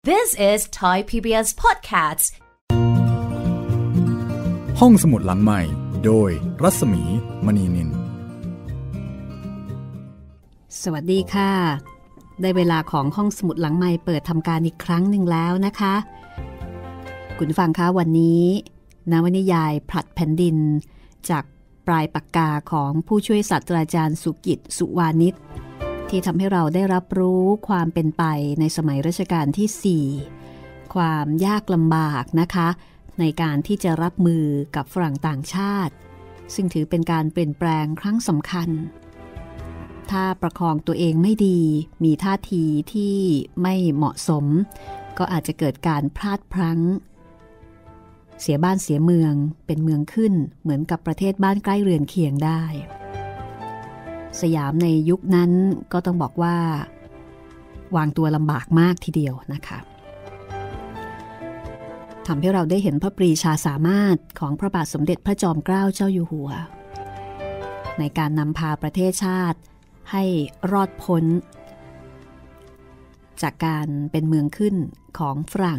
This is Thai PBS Podcast ห้องสมุดหลังใหม่โดยรัศมีมณีนินสวัสดีค่ะได้เวลาของห้องสมุดหลังใหม่เปิดทำการอีกครั้งหนึ่งแล้วนะคะคุณฟังคะวันนี้นวนิยายผลัดแผ่นดินจากปลายปากกาของผู้ช่วยศาสตราจารย์สุกิตสุวานิชที่ทำให้เราได้รับรู้ความเป็นไปในสมัยรัชกาลที่ 4ความยากลำบากนะคะในการที่จะรับมือกับฝรั่งต่างชาติซึ่งถือเป็นการเปลี่ยนแปลงครั้งสำคัญถ้าประคองตัวเองไม่ดีมีท่าทีที่ไม่เหมาะสมก็อาจจะเกิดการพลาดพลั้งเสียบ้านเสียเมืองเป็นเมืองขึ้นเหมือนกับประเทศบ้านใกล้เรือนเคียงได้สยามในยุคนั้นก็ต้องบอกว่าวางตัวลำบากมากทีเดียวนะคะทำให้เราได้เห็นพระปรีชาสามารถของพระบาทสมเด็จพระจอมเกล้าเจ้าอยู่หัวในการนำพาประเทศชาติให้รอดพ้นจากการเป็นเมืองขึ้นของฝรั่ง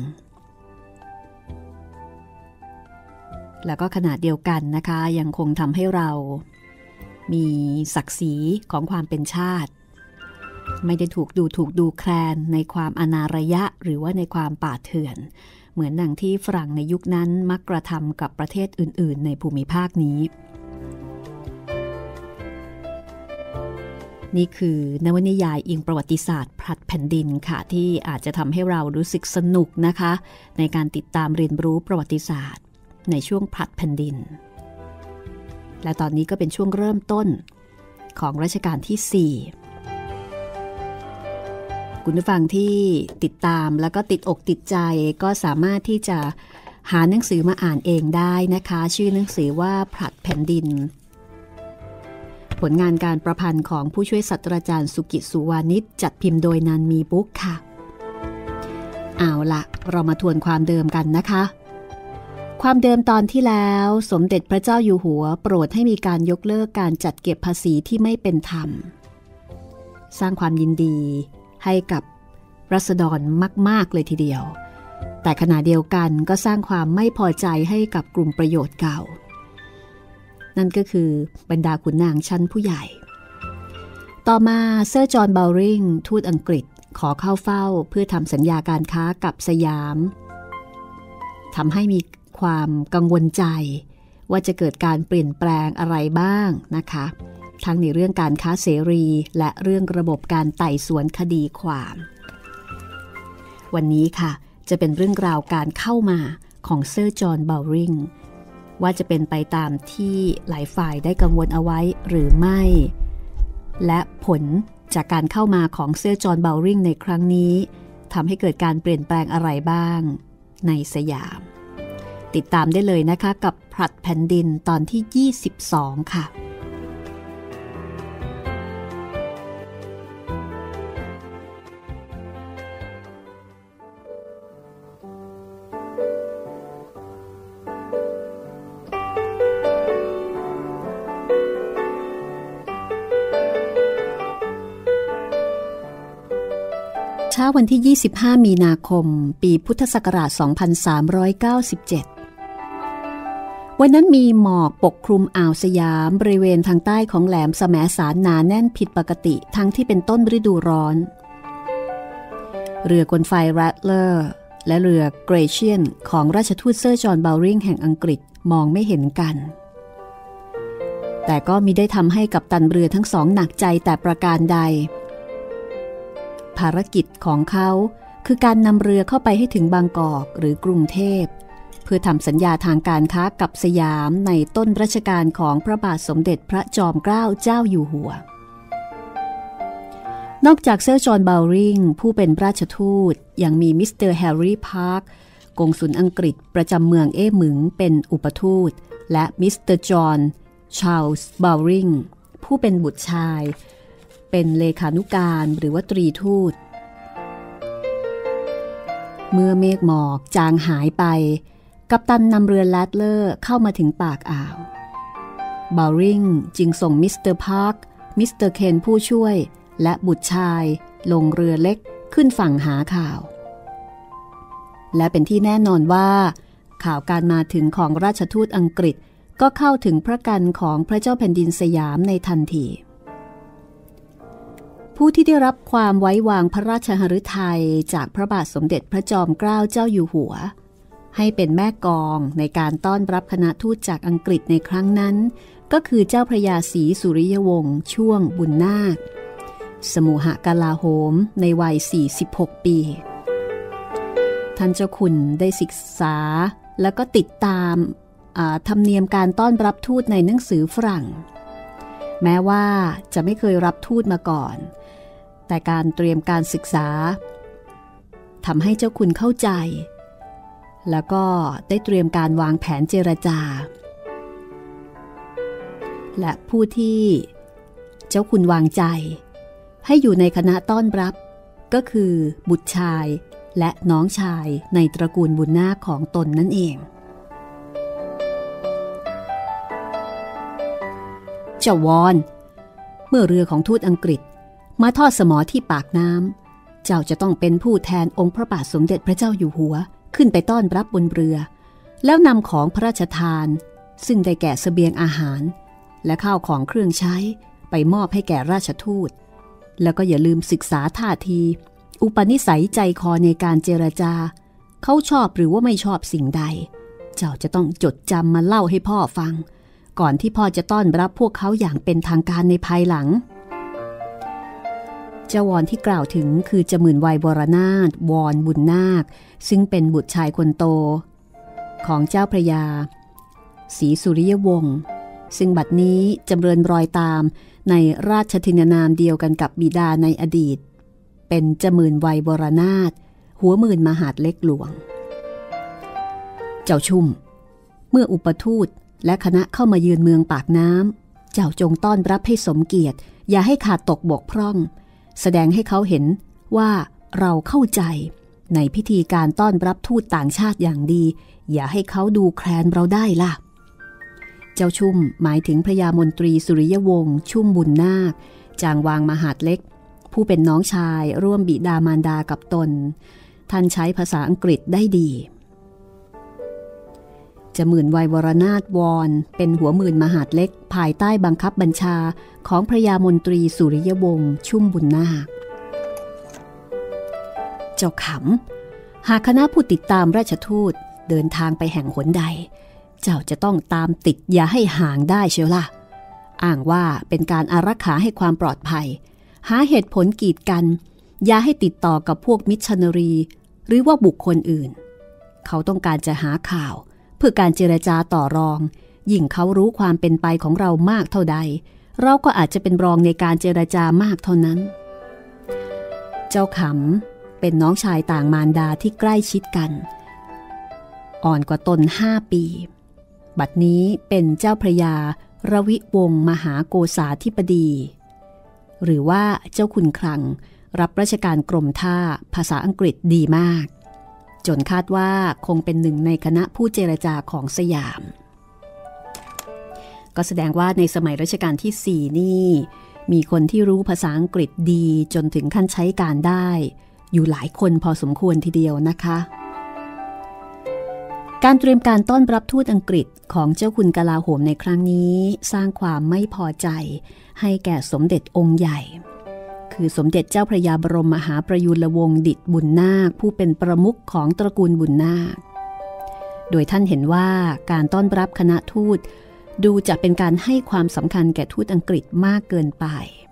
แล้วก็ขณะเดียวกันนะคะยังคงทำให้เรามีศักดิ์ศรีของความเป็นชาติไม่ได้ถูกดูแคลนในความอนาระยะหรือว่าในความป่าเถื่อนเหมือนดังที่ฝรั่งในยุคนั้นมักกระทำกับประเทศอื่นๆในภูมิภาคนี้นี่คือนวนิยายอิงประวัติศาสตร์ผลัดแผ่นดินค่ะที่อาจจะทำให้เรารู้สึกสนุกนะคะในการติดตามเรียนรู้ประวัติศาสตร์ในช่วงผลัดแผ่นดินและตอนนี้ก็เป็นช่วงเริ่มต้นของรัชกาลที่ 4คุณผู้ฟังที่ติดตามแล้วก็ติดอกติดใจก็สามารถที่จะหาหนังสือมาอ่านเองได้นะคะชื่อหนังสือว่าผลัดแผ่นดินผลงานการประพันธ์ของผู้ช่วยศาสตราจารย์สุกิตสุวานิชจัดพิมพ์โดยนันมีบุ๊กค่ะเอาละเรามาทวนความเดิมกันนะคะความเดิมตอนที่แล้วสมเด็จพระเจ้าอยู่หัวโปรดให้มีการยกเลิกการจัดเก็บภาษีที่ไม่เป็นธรรมสร้างความยินดีให้กับราษฎรมากๆเลยทีเดียวแต่ขณะเดียวกันก็สร้างความไม่พอใจให้กับกลุ่มประโยชน์เก่านั่นก็คือบรรดาขุนนางชั้นผู้ใหญ่ต่อมาเซอร์จอห์นเบลริงทูตอังกฤษขอเข้าเฝ้าเพื่อทำสัญญาการค้ากับสยามทำให้มีความกังวลใจว่าจะเกิดการเปลี่ยนแปลงอะไรบ้างนะคะทั้งในเรื่องการค้าเสรีและเรื่องระบบการไต่สวนคดีความวันนี้ค่ะจะเป็นเรื่องราวการเข้ามาของเซอร์จอห์นเบลริงว่าจะเป็นไปตามที่หลายฝ่ายได้กังวลเอาไว้หรือไม่และผลจากการเข้ามาของเซอร์จอห์นเบลริงในครั้งนี้ทำให้เกิดการเปลี่ยนแปลงอะไรบ้างในสยามติดตามได้เลยนะคะกับผลัดแผ่นดินตอนที่22ค่ะเช้าวันที่25มีนาคมปีพุทธศักราช2397วันนั้นมีหมอกปกคลุมอ่าวสยามบริเวณทางใต้ของแหลมแสมสารหนาแน่นผิดปกติทั้งที่เป็นต้นฤดูร้อนเรือกลไฟแรดเลอร์และเรือเกรเชียนของราชทูตเซอร์จอห์นเบลริงแห่งอังกฤษมองไม่เห็นกันแต่ก็มิได้ทำให้กัปตันเรือทั้งสองหนักใจแต่ประการใดภารกิจของเขาคือการนำเรือเข้าไปให้ถึงบางกอกหรือกรุงเทพเพื่อทำสัญญาทางการค้ากับสยามในต้นรัชกาลของพระบาทสมเด็จพระจอมเกล้าเจ้าอยู่หัวนอกจากเซอร์จอห์นเบลริงผู้เป็นราชทูตยังมีมิสเตอร์แฮร์รี่พาร์คกงสุลอังกฤษประจำเมืองเอหมึงเป็นอุปทูตและมิสเตอร์จอห์นชาร์ลส์เบลริงผู้เป็นบุตรชายเป็นเลขานุการหรือว่าตรีทูตเมื่อเมฆหมอกจางหายไปกัปตันนำเรือแรดเลอร์เข้ามาถึงปากอ่าวเบลริงจึงส่งมิสเตอร์พาร์คมิสเตอร์เคนผู้ช่วยและบุตรชายลงเรือเล็กขึ้นฝั่งหาข่าวและเป็นที่แน่นอนว่าข่าวการมาถึงของราชทูตอังกฤษก็เข้าถึงพระกันของพระเจ้าแผ่นดินสยามในทันทีผู้ที่ได้รับความไว้วางพระราชหฤทัยจากพระบาทสมเด็จพระจอมเกล้าเจ้าอยู่หัวให้เป็นแม่กองในการต้อนรับคณะทูตจากอังกฤษในครั้งนั้นก็คือเจ้าพระยาศรีสุริยวงศ์ช่วงบุญนาคสมุหกลาโหมในวัย46ปีท่านเจ้าคุณได้ศึกษาแล้วก็ติดตามธรรมเนียมการต้อนรับทูตในหนังสือฝรั่งแม้ว่าจะไม่เคยรับทูตมาก่อนแต่การเตรียมการศึกษาทำให้เจ้าคุณเข้าใจแล้วก็ได้เตรียมการวางแผนเจรจาและผู้ที่เจ้าคุณวางใจให้อยู่ในคณะต้อนรับก็คือบุตรชายและน้องชายในตระกูลบุญนาคของตนนั่นเองเจ้าวอนเมื่อเรือของทูตอังกฤษมาทอดสมอที่ปากน้ำเจ้าจะต้องเป็นผู้แทนองค์พระบาทสมเด็จพระเจ้าอยู่หัวขึ้นไปต้อนรับบนเรือแล้วนำของพระราชทานซึ่งได้แก่เสบียงอาหารและข้าวของเครื่องใช้ไปมอบให้แก่ราชทูตแล้วก็อย่าลืมศึกษาท่าทีอุปนิสัยใจคอในการเจรจาเขาชอบหรือว่าไม่ชอบสิ่งใดเจ้าจะต้องจดจำมาเล่าให้พ่อฟังก่อนที่พ่อจะต้อนรับพวกเขาอย่างเป็นทางการในภายหลังเจ้าวอนที่กล่าวถึงคือจมื่นวัยวรนาถวอนบุญนาคซึ่งเป็นบุตรชายคนโตของเจ้าพระยาศรีสุริยวงศ์ซึ่งบัดนี้จำเริญรอยตามในราชทินนามเดียวกันกับบิดาในอดีตเป็นจมื่นวัยวรนาถหัวหมื่นมหาดเล็กหลวงเจ้าชุ่มเมื่ออุปทูตและคณะเข้ามาเยือนเมืองปากน้ำเจ้าจงต้อนรับให้สมเกียรติอย่าให้ขาดตกบกพร่องแสดงให้เขาเห็นว่าเราเข้าใจในพิธีการต้อนรับทูตต่างชาติอย่างดีอย่าให้เขาดูแคลนเราได้ล่ะเจ้าชุ่มหมายถึงพระยามนตรีสุริยวงศ์ชุ่มบุญนาคจางวางมหาดเล็กผู้เป็นน้องชายร่วมบิดามารดากับตนท่านใช้ภาษาอังกฤษได้ดีจมื่นวัยวรนาถวอนเป็นหัวหมื่นมหาดเล็กภายใต้บังคับบัญชาของพระยามนตรีสุริยวงศ์ชุ่มบุญนาคเจ้าขำหากคณะผู้ติดตามราชทูตเดินทางไปแห่งหนใดเจ้าจะต้องตามติดอย่าให้ห่างได้เชียวล่ะอ้างว่าเป็นการอารักขาให้ความปลอดภัยหาเหตุผลกีดกันอย่าให้ติดต่อกับพวกมิชชันนารีหรือว่าบุคคลอื่นเขาต้องการจะหาข่าวเพื่อการเจรจาต่อรองยิ่งเขารู้ความเป็นไปของเรามากเท่าใดเราก็อาจจะเป็นรองในการเจรจามากเท่านั้นเจ้าขำเป็นน้องชายต่างมารดาที่ใกล้ชิดกันอ่อนกว่าตน5 ปีบัดนี้เป็นเจ้าพระยาระวิวงศ์มหาโกษาธิบดีหรือว่าเจ้าขุนคลังรับราชการกรมท่าภาษาอังกฤษดีมากจนคาดว่าคงเป็นหนึ่งในคณะผู้เจรจาของสยามก็แสดงว่าในสมัยรัชกาลที่4นี่มีคนที่รู้ภาษาอังกฤษดีจนถึงขั้นใช้การได้อยู่หลายคนพอสมควรทีเดียวนะคะการเตรียมการต้อนรับทูตอังกฤษของเจ้าคุณกลาโหมในครั้งนี้สร้างความไม่พอใจให้แก่สมเด็จองค์ใหญ่คือสมเด็จเจ้าพระยาบรมมหาประยุรวงศ์ดิษฐ์บุญนาคผู้เป็นประมุขของตระกูลบุญนาคโดยท่านเห็นว่าการต้อนรับคณะทูตดูจะเป็นการให้ความสำคัญแก่ทูตอังกฤษมากเกินไป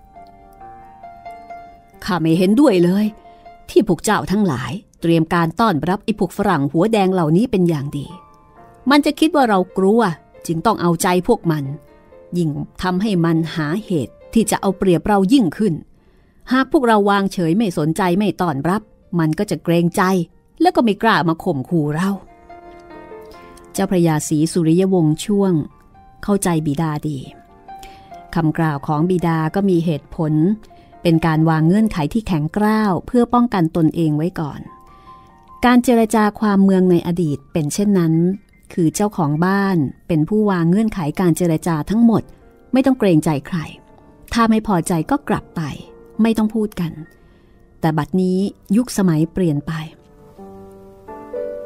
ข้าไม่เห็นด้วยเลยที่พวกเจ้าทั้งหลายเตรียมการต้อนรับไอ้พวกฝรั่งหัวแดงเหล่านี้เป็นอย่างดีมันจะคิดว่าเรากลัวจึงต้องเอาใจพวกมันยิ่งทำให้มันหาเหตุที่จะเอาเปรียบเรายิ่งขึ้นหากพวกเราวางเฉยไม่สนใจไม่ต้อนรับมันก็จะเกรงใจแล้วก็ไม่กล้ามาข่มขู่เราเจ้าพระยาศรีสุริยวงศ์ช่วงเข้าใจบิดาดีคำกล่าวของบิดาก็มีเหตุผลเป็นการวางเงื่อนไขที่แข็งกร้าวเพื่อป้องกันตนเองไว้ก่อนการเจรจาความเมืองในอดีตเป็นเช่นนั้นคือเจ้าของบ้านเป็นผู้วางเงื่อนไขการเจรจาทั้งหมดไม่ต้องเกรงใจใครถ้าไม่พอใจก็กลับไปไม่ต้องพูดกันแต่บัดนี้ยุคสมัยเปลี่ยนไป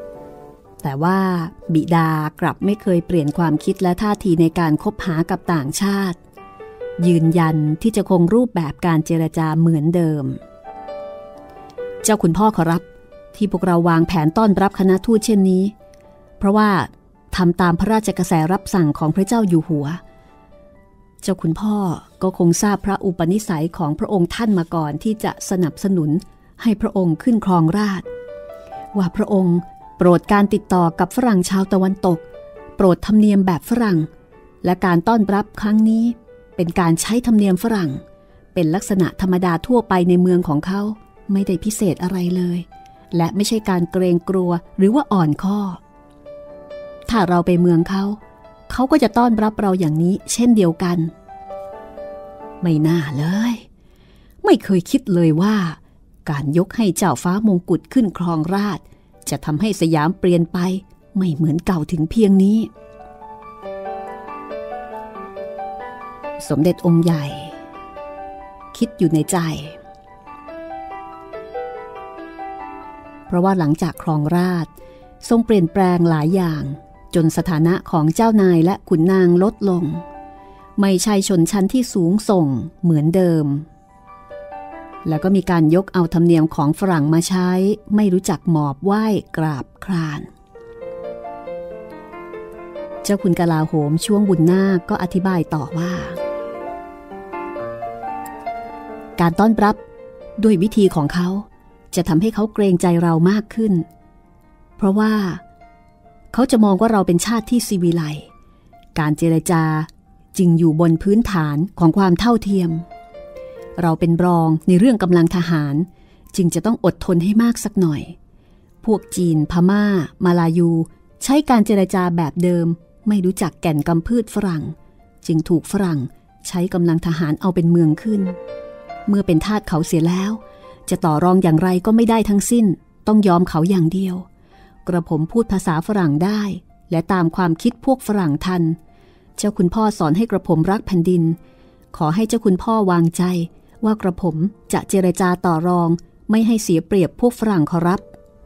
แต่ว่าบิดากลับไม่เคยเปลี่ยนความคิดและท่าทีในการคบหากับต่างชาติยืนยันที่จะคงรูปแบบการเจรจาเหมือนเดิมเจ้าคุณพ่อขอรับที่พวกเราวางแผนต้อนรับคณะทูตเช่นนี้เพราะว่าทำตามพระราชกระแสรับสั่งของพระเจ้าอยู่หัวเจ้าคุณพ่อก็คงทราบพระอุปนิสัยของพระองค์ท่านมาก่อนที่จะสนับสนุนให้พระองค์ขึ้นครองราชย์ว่าพระองค์โปรดการติดต่อกับฝรั่งชาวตะวันตกโปรดธรรมเนียมแบบฝรั่งและการต้อนรับครั้งนี้เป็นการใช้ธรรมเนียมฝรั่งเป็นลักษณะธรรมดาทั่วไปในเมืองของเขาไม่ได้พิเศษอะไรเลยและไม่ใช่การเกรงกลัวหรือว่าอ่อนข้อถ้าเราไปเมืองเขาก็จะต้อนรับเราอย่างนี้เช่นเดียวกันไม่น่าเลยไม่เคยคิดเลยว่าการยกให้เจ้าฟ้ามงกุฎขึ้นครองราชย์จะทำให้สยามเปลี่ยนไปไม่เหมือนเก่าถึงเพียงนี้สมเด็จองค์ใหญ่คิดอยู่ในใจเพราะว่าหลังจากครองราชย์ทรงเปลี่ยนแปลงหลายอย่างจนสถานะของเจ้านายและขุนนางลดลงไม่ใช่ชนชั้นที่สูงส่งเหมือนเดิมแล้วก็มีการยกเอาธรรมเนียมของฝรั่งมาใช้ไม่รู้จักหมอบไหว้กราบคลานเจ้าคุณกลาโหมช่วงบุญนาคก็อธิบายต่อว่าการต้อนรับด้วยวิธีของเขาจะทำให้เขาเกรงใจเรามากขึ้นเพราะว่าเขาจะมองว่าเราเป็นชาติที่ศิวิไลซ์การเจรจาจึงอยู่บนพื้นฐานของความเท่าเทียมเราเป็นรองในเรื่องกำลังทหารจึงจะต้องอดทนให้มากสักหน่อยพวกจีนพม่ามาลายูใช้การเจรจาแบบเดิมไม่รู้จักแก่นกำพืชฝรั่งจึงถูกฝรั่งใช้กำลังทหารเอาเป็นเมืองขึ้นเมื่อเป็นทาสเขาเสียแล้วจะต่อรองอย่างไรก็ไม่ได้ทั้งสิ้นต้องยอมเขาอย่างเดียวกระผมพูดภาษาฝรั่งได้และตามความคิดพวกฝรั่งทันเจ้าคุณพ่อสอนให้กระผมรักแผ่นดินขอให้เจ้าคุณพ่อวางใจว่ากระผมจะเจรจาต่อรองไม่ให้เสียเปรียบพวกฝรั่งขอรับ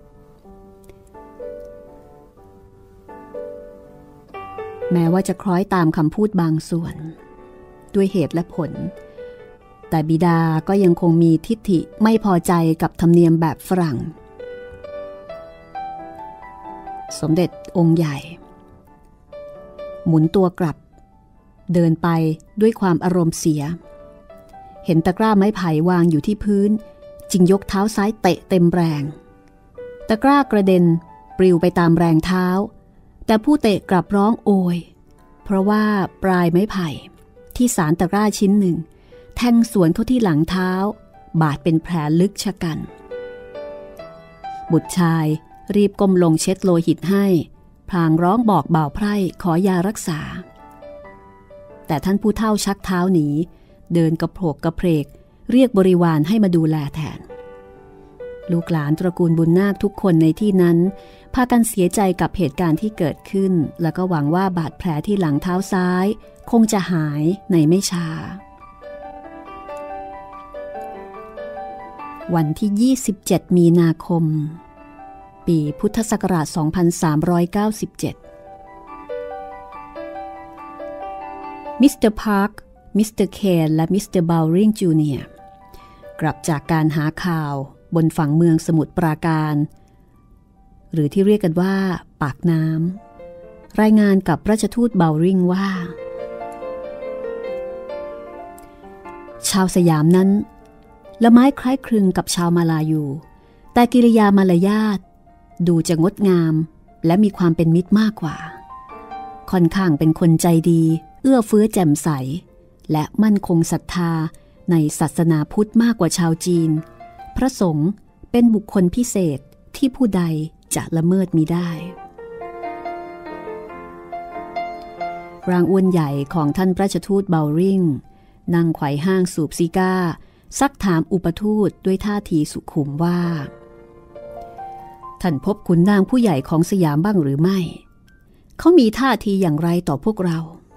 แม้ว่าจะคล้อยตามคำพูดบางส่วนด้วยเหตุและผลแต่บิดาก็ยังคงมีทิฐิไม่พอใจกับธรรมเนียมแบบฝรั่งสมเด็จองค์ใหญ่หมุนตัวกลับเดินไปด้วยความอารมณ์เสียเห็นตะกร้าไม้ไผ่วางอยู่ที่พื้นจึงยกเท้าซ้ายเตะเต็มแรงตะกร้ากระเด็นปลิวไปตามแรงเท้าแต่ผู้เตะกลับร้องโอยเพราะว่าปลายไม้ไผ่ที่สานตะกร้าชิ้นหนึ่งแทงสวนเข้าที่หลังเท้าบาดเป็นแผลลึกชะกันบุตรชายรีบก้มลงเช็ดโลหิตให้พลางร้องบอกบ่าวไพร่ขอยารักษาแต่ท่านผู้เฒ่าชักเท้าหนีเดินกระโผกกระเพกเรียกบริวารให้มาดูแลแทนลูกหลานตระกูลบุญนาคทุกคนในที่นั้นพากันเสียใจกับเหตุการณ์ที่เกิดขึ้นแล้วก็หวังว่าบาดแผลที่หลังเท้าซ้ายคงจะหายในไม่ช้าวันที่27มีนาคมปีพุทธศักราช2397มิสเตอร์พาร์คมิสเตอร์เคนและมิสเตอร์บาวริงจูเนียร์กลับจากการหาข่าวบนฝั่งเมืองสมุทรปราการหรือที่เรียกกันว่าปากน้ำรายงานกับราชทูตบาวริงว่าชาวสยามนั้นละไม้คล้ายคลึงกับชาวมาลายูแต่กิริยามารยาทดูจะงดงามและมีความเป็นมิตรมากกว่าค่อนข้างเป็นคนใจดีเอื้อเฟื้อแจ่มใสและมั่นคงศรัทธาในศาสนาพุทธมากกว่าชาวจีนพระสงฆ์เป็นบุคคลพิเศษที่ผู้ใดจะละเมิดมิได้ร่างอ้วนใหญ่ของท่านราชทูตเบาริงนั่งไขว่ห้างสูบซิก้าซักถามอุปทูตด้วยท่าทีสุขุมว่าท่านพบขุนนางผู้ใหญ่ของสยามบ้างหรือไม่เขามีท่าทีอย่างไรต่อพวกเรา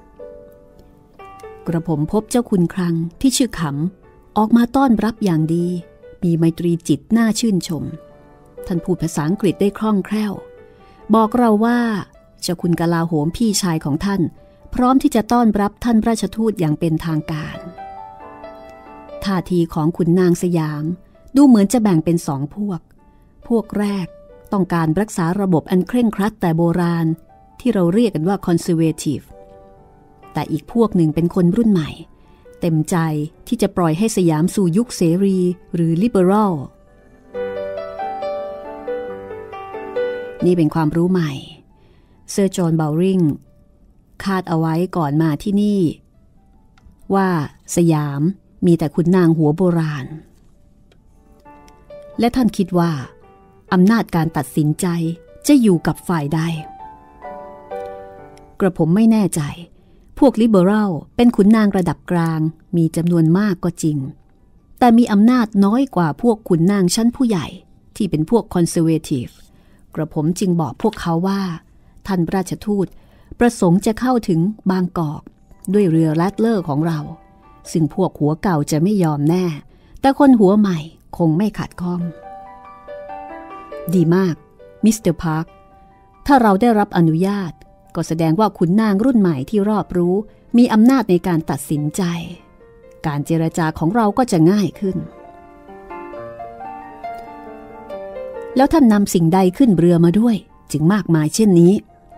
กระผมพบเจ้าคุณครังที่ชื่อขำออกมาต้อนรับอย่างดีมีไมตรีจิตน่าชื่นชมท่านพูดภาษาอังกฤษได้คล่องแคล่วบอกเราว่าเจ้าคุณกลาโหมพี่ชายของท่านพร้อมที่จะต้อนรับท่านราชทูตอย่างเป็นทางการท่าทีของขุนนางสยามดูเหมือนจะแบ่งเป็นสองพวกแรกต้องการรักษาระบบอันเคร่งครัดแต่โบราณที่เราเรียกกันว่า conservative แต่อีกพวกหนึ่งเป็นคนรุ่นใหม่เต็มใจที่จะปล่อยให้สยามสู่ยุคเสรีหรือ liberal นี่เป็นความรู้ใหม่เซอร์จอห์น เบลริงคาดเอาไว้ก่อนมาที่นี่ว่าสยามมีแต่ขุนนางหัวโบราณและท่านคิดว่าอำนาจการตัดสินใจจะอยู่กับฝ่ายใดกระผมไม่แน่ใจพวกลิเบอรัลเป็นขุนนางระดับกลางมีจำนวนมากก็จริงแต่มีอำนาจน้อยกว่าพวกขุนนางชั้นผู้ใหญ่ที่เป็นพวกคอนเซอร์เวทีฟกระผมจึงบอกพวกเขาว่าท่านราชทูตประสงค์จะเข้าถึงบางกอกด้วยเรือแรดเลอร์ของเราซึ่งพวกหัวเก่าจะไม่ยอมแน่แต่คนหัวใหม่คงไม่ขัดข้องดีมากมิสเตอร์พาร์คถ้าเราได้รับอนุญาตก็แสดงว่าขุนนางรุ่นใหม่ที่รอบรู้มีอำนาจในการตัดสินใจการเจรจาของเราก็จะง่ายขึ้นแล้วท่านนำสิ่งใดขึ้นเรือมาด้วยจึงมากมายเช่นนี้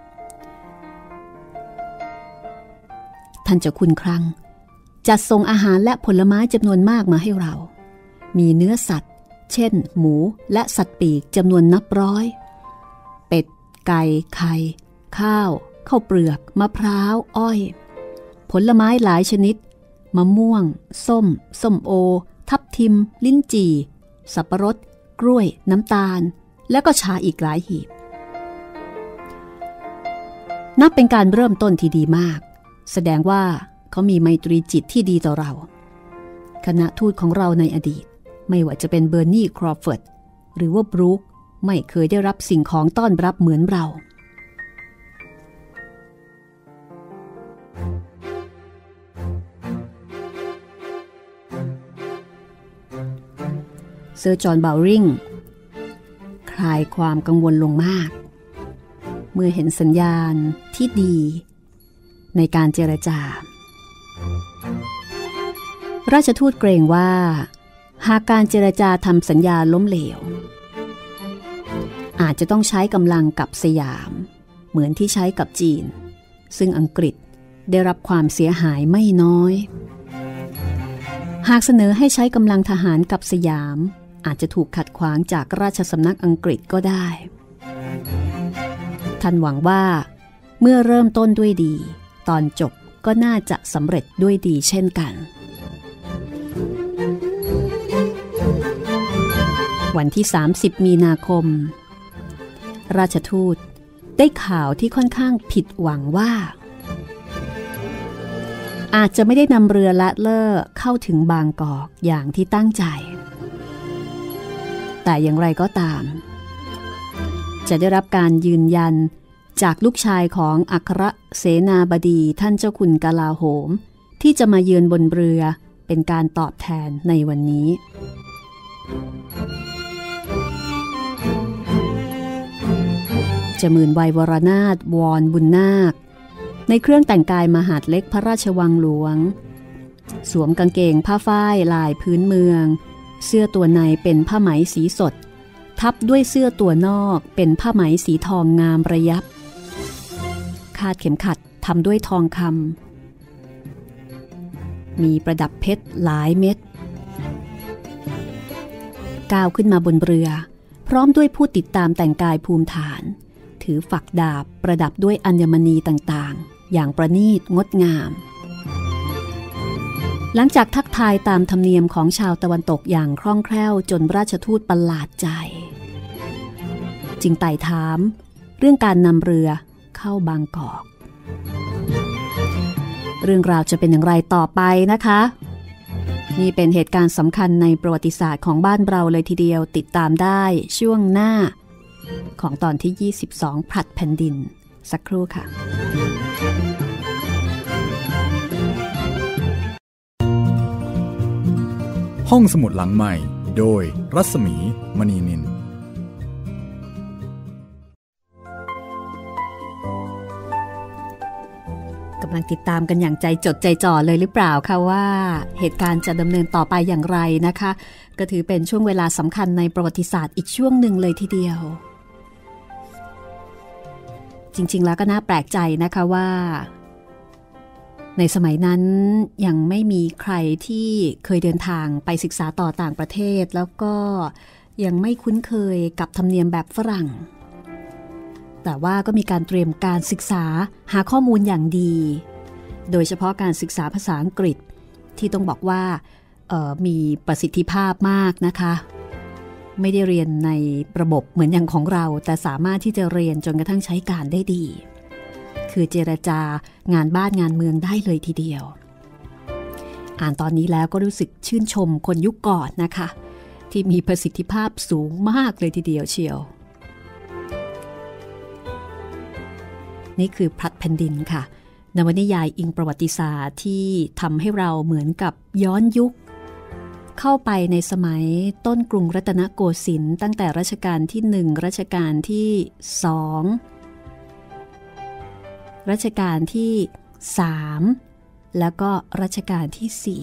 ท่านเจ้าคุณคลังจัดส่งอาหารและผลไม้จำนวนมากมาให้เรามีเนื้อสัตว์เช่นหมูและสัตว์ปีกจำนวนนับร้อยเป็ดไก่ไข่ข้าวเปลือกมะพร้าวอ้อยผลไม้หลายชนิดมะม่วงส้มโอทับทิมลิ้นจี่สับปะรดกล้วยน้ำตาลและก็ชาอีกหลายหีบนับเป็นการเริ่มต้นที่ดีมากแสดงว่าเขามีไมตรีจิตที่ดีต่อเราคณะทูตของเราในอดีตไม่ว่าจะเป็นเบอร์นี่ครอฟอร์ดหรือว่าบรูคไม่เคยได้รับสิ่งของต้อนรับเหมือนเราเซอร์จอห์น เบลริงคลายความกังวลลงมากเมื่อเห็นสัญญาณที่ดีในการเจรจาราชทูตเกรงว่าหากการเจรจาทำสัญญาล้มเหลวอาจจะต้องใช้กำลังกับสยามเหมือนที่ใช้กับจีนซึ่งอังกฤษได้รับความเสียหายไม่น้อยหากเสนอให้ใช้กำลังทหารกับสยามอาจจะถูกขัดขวางจากราชสำนักอังกฤษก็ได้ท่านหวังว่าเมื่อเริ่มต้นด้วยดีตอนจบก็น่าจะสำเร็จด้วยดีเช่นกันวันที่30 มีนาคมราชทูตได้ข่าวที่ค่อนข้างผิดหวังว่าอาจจะไม่ได้นำเรือแรดเลอร์เข้าถึงบางกอกอย่างที่ตั้งใจแต่อย่างไรก็ตามจะได้รับการยืนยันจากลูกชายของอัครเสนาบดีท่านเจ้าคุณกลาโหมที่จะมาเยือนบนเรือเป็นการตอบแทนในวันนี้จมื่นวัยวรนาถวรบุญนาคในเครื่องแต่งกายมหาดเล็กพระราชวังหลวงสวมกางเกงผ้าฝ้ายลายพื้นเมืองเสื้อตัวในเป็นผ้าไหมสีสดทับด้วยเสื้อตัวนอกเป็นผ้าไหมสีทองงามระยับคาดเข็มขัดทำด้วยทองคำมีประดับเพชรหลายเม็ดก้าวขึ้นมาบนเรือพร้อมด้วยผู้ติดตามแต่งกายภูมิฐานถือฝักดาบประดับด้วยอัญมณีต่างๆอย่างประณีตงดงามหลังจากทักทายตามธรรมเนียมของชาวตะวันตกอย่างคล่องแคล่วจนราชทูตประหลาดใจจึงไต่ถามเรื่องการนำเรือเข้าบางกอกเรื่องราวจะเป็นอย่างไรต่อไปนะคะนี่เป็นเหตุการณ์สำคัญในประวัติศาสตร์ของบ้านเราเลยทีเดียวติดตามได้ช่วงหน้าของตอนที่22ผลัดแผ่นดินสักครู่ค่ะห้องสมุดหลังใหม่โดยรัศมีมณีนินกำลังติดตามกันอย่างใจจดใจจ่อเลยหรือเปล่าคะว่าเหตุการณ์จะดำเนินต่อไปอย่างไรนะคะก็ถือเป็นช่วงเวลาสำคัญในประวัติศาสตร์อีกช่วงหนึ่งเลยทีเดียวจริงๆแล้วก็น่าแปลกใจนะคะว่าในสมัยนั้นยังไม่มีใครที่เคยเดินทางไปศึกษาต่อต่างประเทศแล้วก็ยังไม่คุ้นเคยกับธรรมเนียมแบบฝรั่งแต่ว่าก็มีการเตรียมการศึกษาหาข้อมูลอย่างดีโดยเฉพาะการศึกษาภาษาอังกฤษที่ต้องบอกว่ามีประสิทธิภาพมากนะคะไม่ได้เรียนในระบบเหมือนอย่างของเราแต่สามารถที่จะเรียนจนกระทั่งใช้การได้ดีคือเจรจางานบ้านงานเมืองได้เลยทีเดียวอ่านตอนนี้แล้วก็รู้สึกชื่นชมคนยุคก่อนนะคะที่มีประสิทธิภาพสูงมากเลยทีเดียวเชียวนี่คือพลัดแผ่นดินค่ะนวนิยายอิงประวัติศาสตร์ที่ทำให้เราเหมือนกับย้อนยุคเข้าไปในสมัยต้นกรุงรัตนโกสินทร์ตั้งแต่รัชกาลที่1รัชกาลที่2รัชกาลที่3แล้วก็รัชกาลที่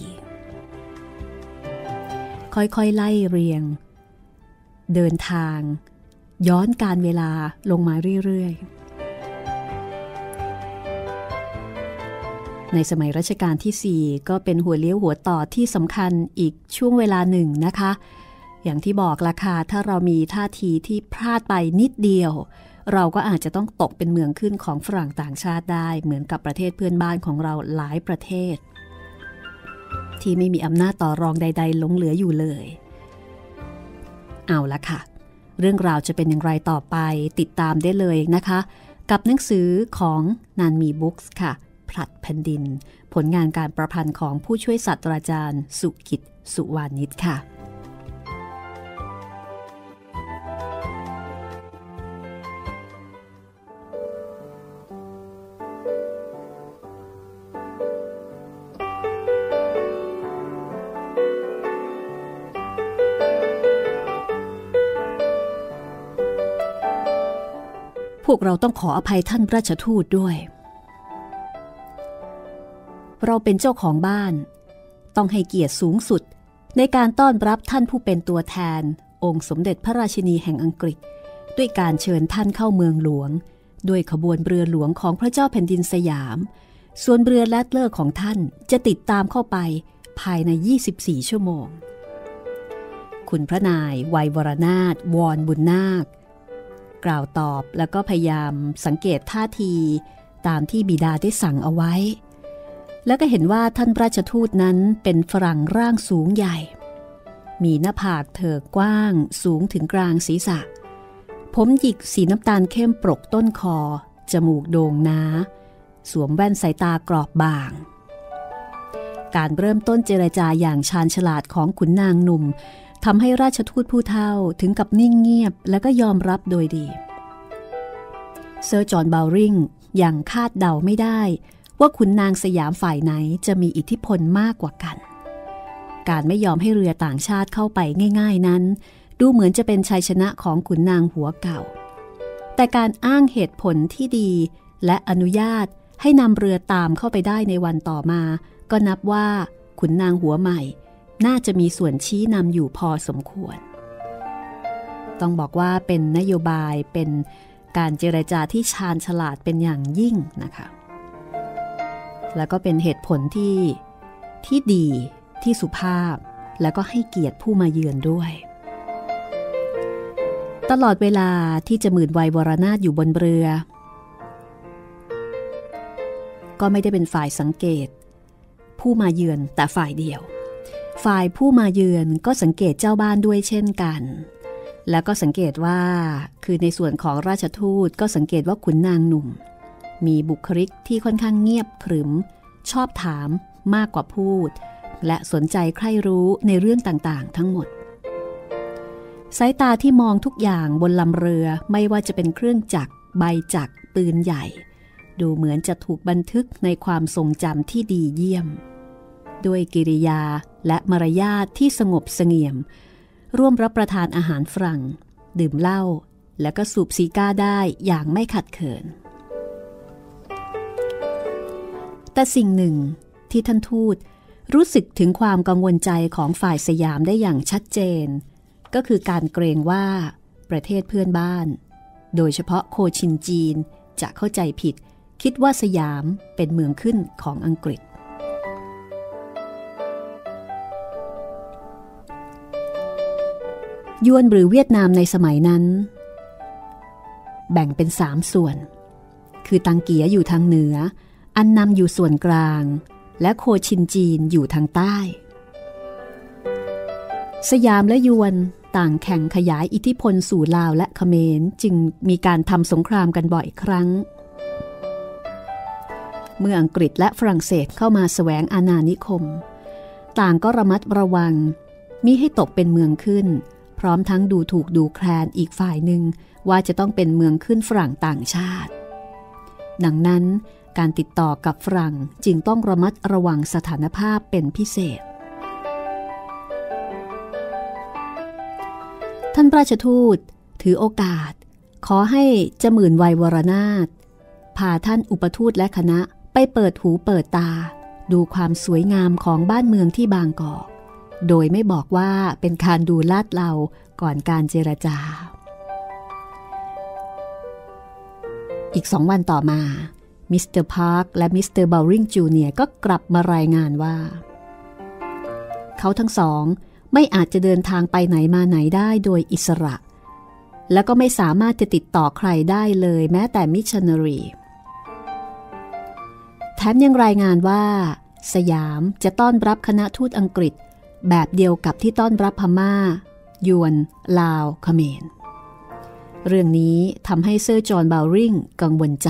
4ค่อยๆไล่เรียงเดินทางย้อนการเวลาลงมาเรื่อยๆในสมัยรัชกาลที่4ก็เป็นหัวเลี้ยวหัวต่อที่สำคัญอีกช่วงเวลาหนึ่งนะคะอย่างที่บอกราคาถ้าเรามีท่าทีที่พลาดไปนิดเดียวเราก็อาจจะต้องตกเป็นเมืองขึ้นของฝรั่งต่างชาติได้เหมือนกับประเทศเพื่อนบ้านของเราหลายประเทศที่ไม่มีอำนาจต่อรองใดๆหลงเหลืออยู่เลยเอาละค่ะเรื่องราวจะเป็นอย่างไรต่อไปติดตามได้เลยนะคะกับหนังสือของนันมีบุ๊กส์ค่ะพลัดแผ่นดินผลงานการประพันธ์ของผู้ช่วยศาสตราจารย์สุกิตสุวานิชค่ะพวกเราต้องขออภัยท่านราชทูตด้วยเราเป็นเจ้าของบ้านต้องให้เกียรติสูงสุดในการต้อนรับท่านผู้เป็นตัวแทนองค์สมเด็จพระราชินีแห่งอังกฤษด้วยการเชิญท่านเข้าเมืองหลวงด้วยขบวนเรือหลวงของพระเจ้าแผ่นดินสยามส่วนเรือแรดเลอร์ของท่านจะติดตามเข้าไปภายใน24ชั่วโมงคุณพระนายวัยวรนาถวรบุญนาคกล่าวตอบแล้วก็พยายามสังเกตท่าทีตามที่บิดาได้สั่งเอาไว้แล้วก็เห็นว่าท่านราชทูตนั้นเป็นฝรั่งร่างสูงใหญ่มีหน้าผากเถิกกว้างสูงถึงกลางศีรษะผมหยิกสีน้ำตาลเข้มปรกต้นคอจมูกโด่งหนาสวมแว่นสายตากรอบบางการเริ่มต้นเจรจาอย่างชาญฉลาดของขุนนางหนุ่มทำให้ราชทูตผู้เฒ่าถึงกับนิ่งเงียบและก็ยอมรับโดยดีเซอร์จอห์นบาวริงอย่างคาดเดาไม่ได้ว่าขุนนางสยามฝ่ายไหนจะมีอิทธิพลมากกว่ากันการไม่ยอมให้เรือต่างชาติเข้าไปง่ายๆนั้นดูเหมือนจะเป็นชัยชนะของขุนนางหัวเก่าแต่การอ้างเหตุผลที่ดีและอนุญาตให้นำเรือตามเข้าไปได้ในวันต่อมาก็นับว่าขุนนางหัวใหม่น่าจะมีส่วนชี้นำอยู่พอสมควรต้องบอกว่าเป็นนโยบายเป็นการเจรจาที่ชาญฉลาดเป็นอย่างยิ่งนะคะแล้วก็เป็นเหตุผลที่ดีที่สุภาพแล้วก็ให้เกียรติผู้มาเยือนด้วยตลอดเวลาที่จมื่นวัยวรนาถอยู่บนเรือก็ไม่ได้เป็นฝ่ายสังเกตผู้มาเยือนแต่ฝ่ายเดียวฝ่ายผู้มาเยือนก็สังเกตเจ้าบ้านด้วยเช่นกันแล้วก็สังเกตว่าคือในส่วนของราชทูตก็สังเกตว่าขุนนางหนุ่มมีบุคลิกที่ค่อนข้างเงียบขรึมชอบถามมากกว่าพูดและสนใจใคร่รู้ในเรื่องต่างๆทั้งหมดสายตาที่มองทุกอย่างบนลำเรือไม่ว่าจะเป็นเครื่องจักรใบจักรปืนใหญ่ดูเหมือนจะถูกบันทึกในความทรงจำที่ดีเยี่ยมด้วยกิริยาและมารยาทที่สงบเสงี่ยมร่วมรับประทานอาหารฝรั่งดื่มเหล้าและก็สูบซีก้าได้อย่างไม่ขัดเขินแต่สิ่งหนึ่งที่ท่านทูตรู้สึกถึงความกังวลใจของฝ่ายสยามได้อย่างชัดเจนก็คือการเกรงว่าประเทศเพื่อนบ้านโดยเฉพาะโคชินจีนจะเข้าใจผิดคิดว่าสยามเป็นเมืองขึ้นของอังกฤษยวนหรือเวียดนามในสมัยนั้นแบ่งเป็น3ส่วนคือตังเกียอยู่ทางเหนืออันนำอยู่ส่วนกลางและโคชินจีนอยู่ทางใต้สยามและยวนต่างแข่งขยายอิทธิพลสู่ลาวและเขมรจึงมีการทำสงครามกันบ่อยครั้งเมื่ออังกฤษและฝรั่งเศสเข้ามาแสวงอาณานิคมต่างก็ระมัดระวังมิให้ตกเป็นเมืองขึ้นพร้อมทั้งดูถูกดูแคลนอีกฝ่ายหนึ่งว่าจะต้องเป็นเมืองขึ้นฝรั่งต่างชาติดังนั้นการติดต่อกับฝรั่งจึงต้องระมัดระวังสถานภาพเป็นพิเศษท่านราชทูตถือโอกาสขอให้เจ้าหมื่นวัยวรนาถพาท่านอุปทูตและคณะไปเปิดหูเปิดตาดูความสวยงามของบ้านเมืองที่บางกอกโดยไม่บอกว่าเป็นการดูลาดเลาก่อนการเจรจาอีก2 วันต่อมามิสเตอร์พาร์คและมิสเตอร์เบลริงจูเนียร์ก็กลับมารายงานว่าเขาทั้งสองไม่อาจจะเดินทางไปไหนมาไหนได้โดยอิสระและก็ไม่สามารถจะติดต่อใครได้เลยแม้แต่มิชชันนารีแถมยังรายงานว่าสยามจะต้อนรับคณะทูตอังกฤษแบบเดียวกับที่ต้อนรับพม่ายวนลาวเขมรเรื่องนี้ทำให้เซอร์จอห์นเบลริงกังวลใจ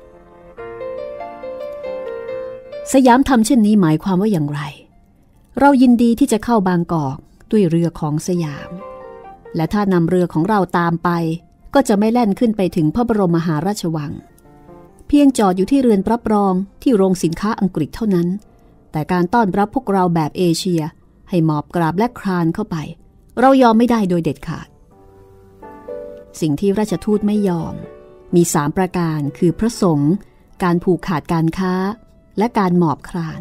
สยามทำเช่นนี้หมายความว่าอย่างไรเรายินดีที่จะเข้าบางกอกด้วยเรือของสยามและถ้านำเรือของเราตามไปก็จะไม่แล่นขึ้นไปถึงพระบรมมหาราชวังเพียงจอดอยู่ที่เรือนรับรองที่โรงสินค้าอังกฤษเท่านั้นแต่การต้อนรับพวกเราแบบเอเชียให้หมอบกราบและคลานเข้าไปเรายอมไม่ได้โดยเด็ดขาดสิ่งที่ราชทูตไม่ยอมมี3 ประการคือพระสงฆ์การผูกขาดการค้าและการหมอบคลาน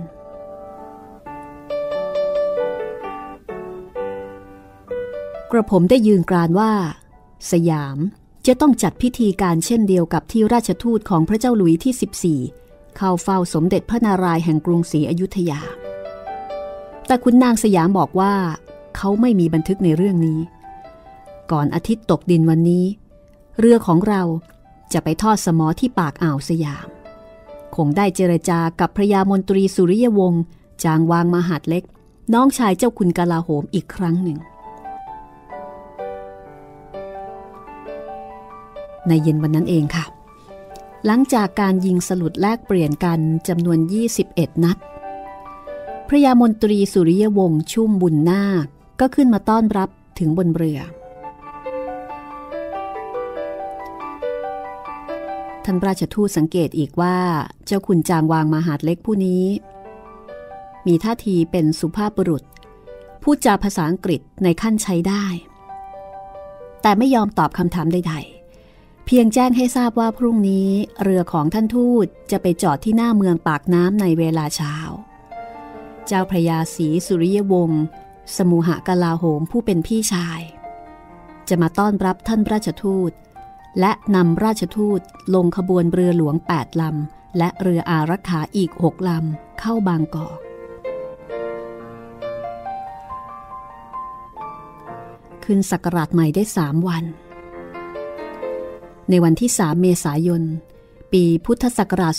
กระผมได้ยืนกรานว่าสยามจะต้องจัดพิธีการเช่นเดียวกับที่ราชทูตของพระเจ้าหลุยที่14เข้าเฝ้าสมเด็จพระนารายณ์แห่งกรุงศรีอยุธยาแต่ขุนนางสยามบอกว่าเขาไม่มีบันทึกในเรื่องนี้ก่อนอาทิตย์ตกดินวันนี้เรือของเราจะไปทอดสมอที่ปากอ่าวสยามคงได้เจรจากับพระยามนตรีสุริยวงศ์จางวางมหาดเล็กน้องชายเจ้าคุณกลาโหมอีกครั้งหนึ่งในเย็นวันนั้นเองค่ะหลังจากการยิงสลุดแลกเปลี่ยนกันจำนวน21 นัดพระยามนตรีสุริยวงศ์ชุ่มบุญนาคก็ขึ้นมาต้อนรับถึงบนเรือท่านราชทูตสังเกตอีกว่าเจ้าขุนจางวางมหาดเล็กผู้นี้มีท่าทีเป็นสุภาพบุรุษพูดจาภาษาอังกฤษในขั้นใช้ได้แต่ไม่ยอมตอบคำถามใดๆเพียงแจ้งให้ทราบว่าพรุ่งนี้เรือของท่านทูตจะไปจอดที่หน้าเมืองปากน้ำในเวลาเช้าเจ้าพระยาศรีสุริยวงศ์สมุหกลาโหมผู้เป็นพี่ชายจะมาต้อนรับท่านราชทูตและนำราชทูตลงขบวนเรือหลวง8 ลำและเรืออารักขาอีก6 ลำเข้าบางกอกขึ้นศักราชใหม่ได้3 วันในวันที่3 เมษายนปีพุทธศักราช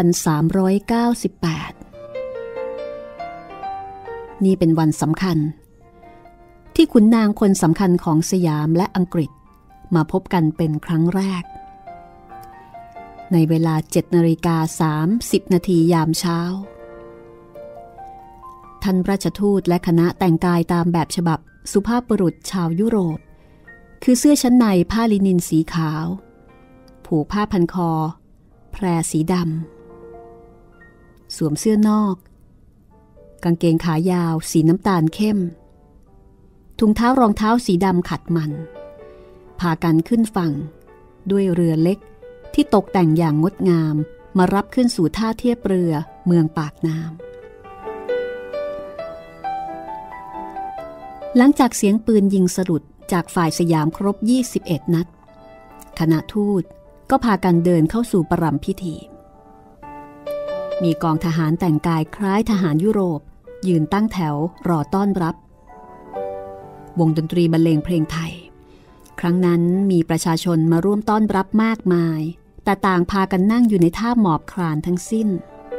2398นี่เป็นวันสำคัญที่ขุนนางคนสำคัญของสยามและอังกฤษมาพบกันเป็นครั้งแรกในเวลา 7:30 นาทียามเช้าท่านราชทูตและคณะแต่งกายตามแบบฉบับสุภาพบุรุษชาวยุโรปคือเสื้อชั้นในผ้าลินินสีขาวผูกผ้าพันคอแพรสีดำสวมเสื้อนอกกางเกงขายาวสีน้ำตาลเข้มถุงเท้ารองเท้าสีดำขัดมันพากันขึ้นฝั่งด้วยเรือเล็กที่ตกแต่งอย่างงดงามมารับขึ้นสู่ท่าเทียบเรือเมืองปากน้ำหลังจากเสียงปืนยิงสลุดจากฝ่ายสยามครบ21นัดคณะทูตก็พากันเดินเข้าสู่ประรำพิธีมีกองทหารแต่งกายคล้ายทหารยุโรปยืนตั้งแถวรอต้อนรับวงดนตรีบรรเลงเพลงไทยครั้งนั้นมีประชาชนมาร่วมต้อนรับมากมายแต่ต่างพากันนั่งอยู่ในท่าหมอบคลานทั้งสิ้น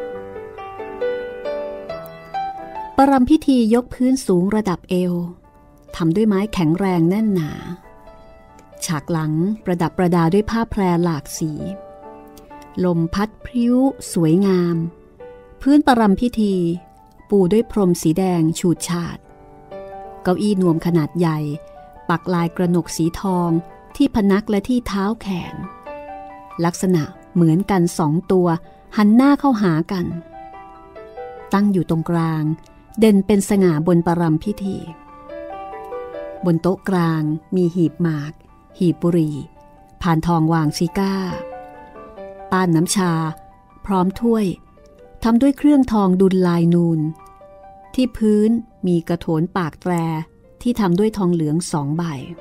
ประรำพิธียกพื้นสูงระดับเอวทำด้วยไม้แข็งแรงแน่นหนาฉากหลังประดับประดาด้วยผ้าแพรหลากสีลมพัดพริ้วสวยงามพื้นประรำพิธีปูด้วยพรมสีแดงฉูดฉาดเก้าอี้นวมขนาดใหญ่ปักลายกระหนกสีทองที่พนักและที่เท้าแขนลักษณะเหมือนกัน2ตัวหันหน้าเข้าหากันตั้งอยู่ตรงกลางเด่นเป็นสง่าบนประรำพิธีบนโต๊ะกลางมีหีบหมากหีบบุหรี่ผ่านทองวางซิก้าป้านน้ำชาพร้อมถ้วยทำด้วยเครื่องทองดุลลายนูนที่พื้นมีกระโถนปากแตรที่ทำด้วยทองเหลือง2 ใบ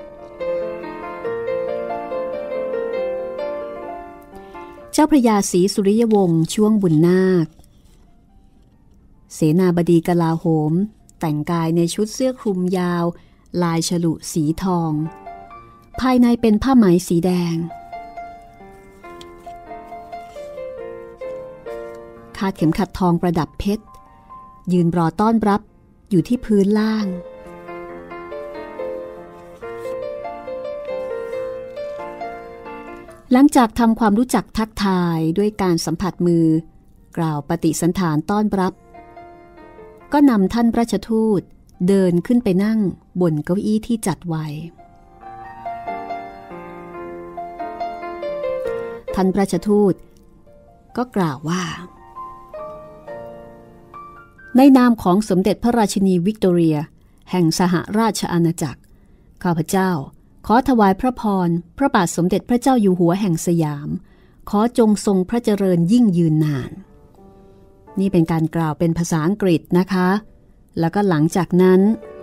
เจ้าพระยาศรีสุริยวงศ์ช่วงบุญนาคเสนาบดีกลาโหมแต่งกายในชุดเสื้อคลุมยาวลายฉลุสีทองภายในเป็นผ้าไหมสีแดงคาดเข็มขัดทองประดับเพชรยืนรอต้อนรับอยู่ที่พื้นล่างหลังจากทำความรู้จักทักทายด้วยการสัมผัสมือกล่าวปฏิสันถานต้อนรับก็นำท่านราชทูตเดินขึ้นไปนั่งบนเก้าอี้ที่จัดไว้ท่านราชทูตก็กล่าวว่าในนามของสมเด็จพระราชินีวิกตอเรียแห่งสหราชอาณาจักรข้าพเจ้าขอถวายพระพรพระบาทสมเด็จพระเจ้าอยู่หัวแห่งสยามขอจงทรงพระเจริญยิ่งยืนนานนี่เป็นการกล่าวเป็นภาษาอังกฤษนะคะแล้วก็หลังจากนั้น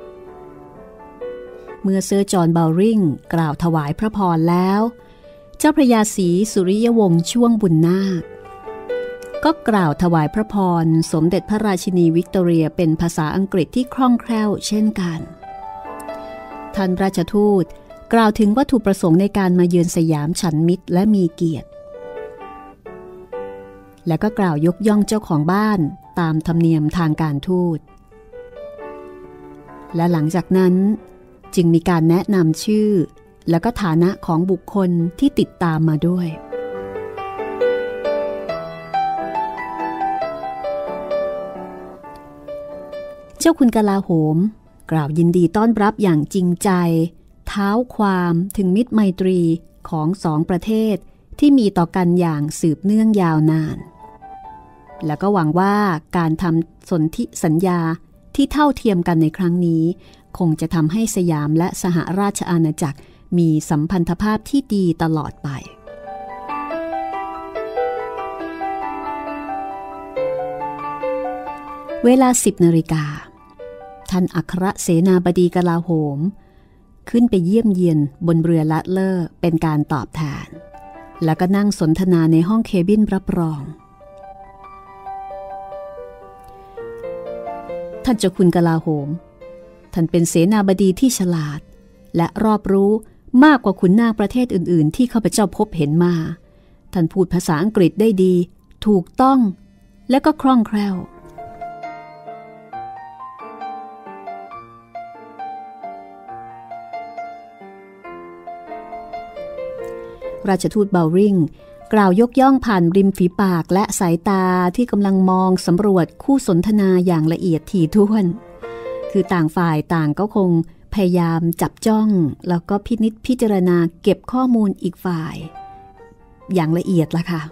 เมื่อเซอร์จอห์นเบลริงกล่าวถวายพระพรแล้วเจ้าพระยาศรีสุริยวงศ์ช่วงบุญนาคก็กล่าวถวายพระพรสมเด็จพระราชินีวิกตอเรียเป็นภาษาอังกฤษที่คล่องแคล่วเช่นกันท่านราชทูตกล่าวถึงวัตถุประสงค์ในการมาเยือนสยามฉันมิตรและมีเกียรติและก็กล่าวยกย่องเจ้าของบ้านตามธรรมเนียมทางการทูตและหลังจากนั้นจึงมีการแนะนำชื่อและก็ฐานะของบุคคลที่ติดตามมาด้วยเจ้าคุณกลาโหมกล่าวยินดีต้อนรับอย่างจริงใจเท้าความถึงมิตรไมตรีของ2 ประเทศที่มีต่อกันอย่างสืบเนื่องยาวนานแล้วก็หวังว่าการทำสนธิสัญญาที่เท่าเทียมกันในครั้งนี้คงจะทำให้สยามและสหราชอาณาจักรมีสัมพันธภาพที่ดีตลอดไปเวลา 10 นาฬิกาท่านอัครเสนาบดีกลาโหมขึ้นไปเยี่ยมเยียนบนเรือลัดเลอร์เป็นการตอบแทนแล้วก็นั่งสนทนาในห้องเคบินรับรองท่านเจ้าคุณกลาโหมท่านเป็นเสนาบดีที่ฉลาดและรอบรู้มากกว่าขุนนางประเทศอื่นๆที่ข้าพเจ้าพบเห็นมาท่านพูดภาษาอังกฤษได้ดีถูกต้องและก็คล่องแคล่วราชทูตเบลริงกล่าวยกย่องผ่านริมฝีปากและสายตาที่กำลังมองสำรวจคู่สนทนาอย่างละเอียดถี่ถ้วนคือต่างฝ่ายต่างก็คงพยายามจับจ้องแล้วก็พินิจพิจารณาเก็บข้อมูลอีกฝ่ายอย่างละเอียดละค่ะ